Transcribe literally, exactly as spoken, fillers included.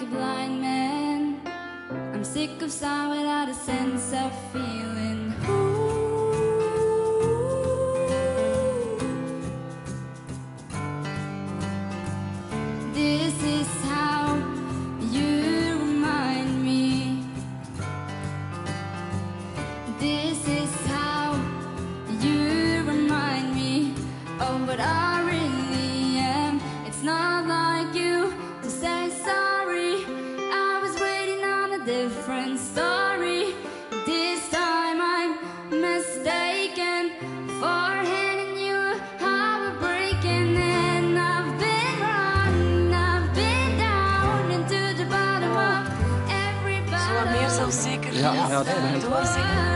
blind man. I'm sick of sound without a sense of feeling. Ooh. This is how you remind me. This is how you remind me of what I really am. It's not like you to say sorry. I was waiting on a different story. This time I'm mistaken for handing you a heartbreaking. And I've been wrong, I've been down into the bottom of every Zo wat meer zelfzeker. Ja, ja, dat is Doorzingen.